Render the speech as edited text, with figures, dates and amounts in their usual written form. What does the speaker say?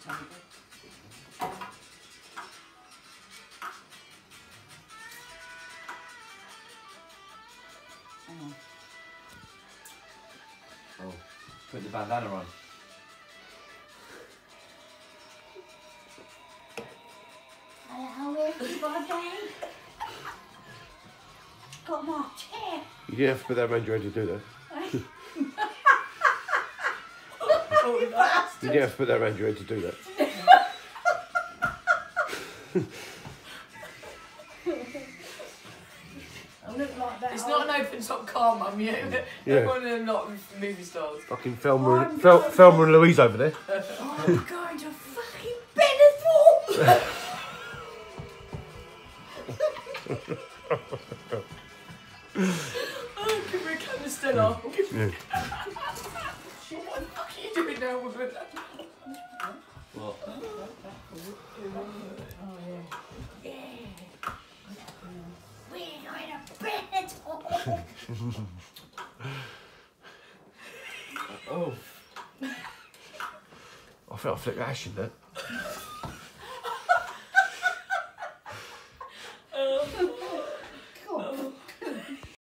Hang on. Oh, put the bandana on. Hello, everybody. Got my chair. You didn't have to put that around your head to do that. Oh, you bastard. You didn't have to put that around your head to do that. I look like that. It's not an open top car, Mum, yeah. Yeah. One of them not movie stars. Fucking Thelma and Louise over there. I'm going to fucking Benidorm. Oh, give me a canister. Yeah. What the fuck are you doing now with it? What? Oh, yeah. Yeah. We're going to Benidorm. Oh. I felt I flicked ash in that.